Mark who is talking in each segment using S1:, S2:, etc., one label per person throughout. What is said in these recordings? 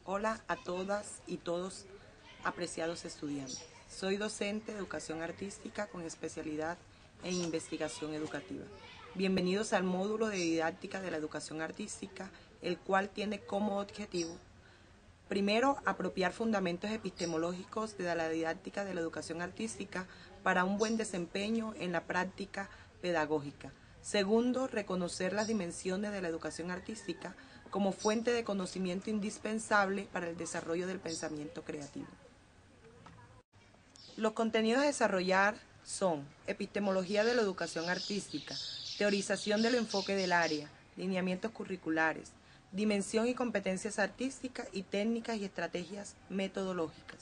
S1: Hola a todas y todos, apreciados estudiantes. Soy docente de Educación Artística con especialidad en Investigación Educativa. Bienvenidos al módulo de Didáctica de la Educación Artística, el cual tiene como objetivo, primero, apropiar fundamentos epistemológicos de la didáctica de la educación artística para un buen desempeño en la práctica pedagógica. Segundo, reconocer las dimensiones de la educación artística como fuente de conocimiento indispensable para el desarrollo del pensamiento creativo. Los contenidos a desarrollar son epistemología de la educación artística, teorización del enfoque del área, lineamientos curriculares, dimensión y competencias artísticas y técnicas y estrategias metodológicas.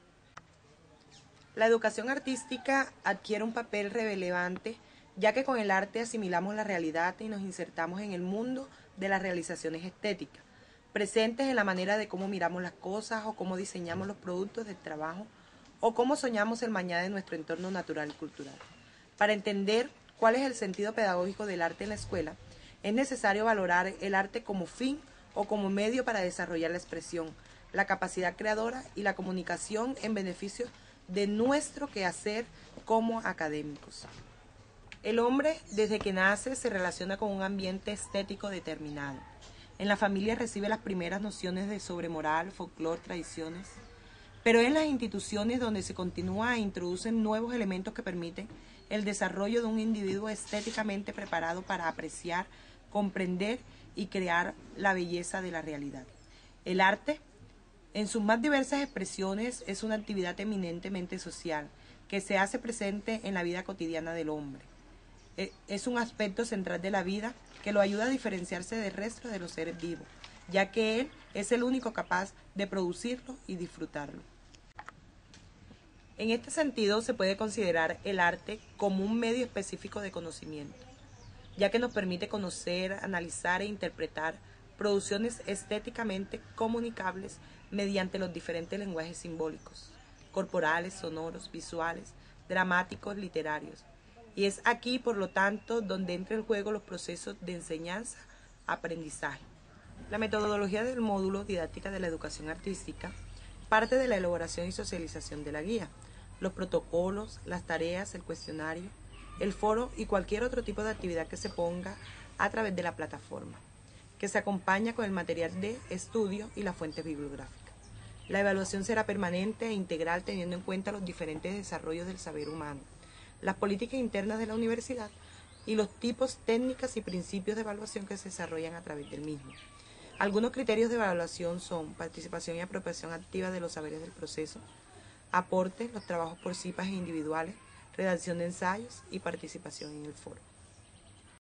S1: La educación artística adquiere un papel relevante, ya que con el arte asimilamos la realidad y nos insertamos en el mundo de las realizaciones estéticas, presentes en la manera de cómo miramos las cosas o cómo diseñamos los productos del trabajo o cómo soñamos el mañana de nuestro entorno natural y cultural. Para entender cuál es el sentido pedagógico del arte en la escuela, es necesario valorar el arte como fin o como medio para desarrollar la expresión, la capacidad creadora y la comunicación en beneficio de nuestro quehacer como académicos. El hombre, desde que nace, se relaciona con un ambiente estético determinado. En la familia recibe las primeras nociones sobre moral, folclore, tradiciones, pero es en las instituciones donde se continúa e introducen nuevos elementos que permiten el desarrollo de un individuo estéticamente preparado para apreciar, comprender y crear la belleza de la realidad. El arte, en sus más diversas expresiones, es una actividad eminentemente social que se hace presente en la vida cotidiana del hombre. Es un aspecto central de la vida que lo ayuda a diferenciarse del resto de los seres vivos, ya que él es el único capaz de producirlo y disfrutarlo. En este sentido, se puede considerar el arte como un medio específico de conocimiento, ya que nos permite conocer, analizar e interpretar producciones estéticamente comunicables mediante los diferentes lenguajes simbólicos, corporales, sonoros, visuales, dramáticos, literarios. Y es aquí, por lo tanto, donde entra en juego los procesos de enseñanza-aprendizaje. La metodología del módulo Didáctica de la Educación Artística parte de la elaboración y socialización de la guía, los protocolos, las tareas, el cuestionario, el foro y cualquier otro tipo de actividad que se ponga a través de la plataforma, que se acompaña con el material de estudio y las fuentes bibliográficas. La evaluación será permanente e integral teniendo en cuenta los diferentes desarrollos del saber humano, las políticas internas de la universidad y los tipos, técnicas y principios de evaluación que se desarrollan a través del mismo. Algunos criterios de evaluación son participación y apropiación activa de los saberes del proceso, aporte, los trabajos por cipas e individuales, redacción de ensayos y participación en el foro.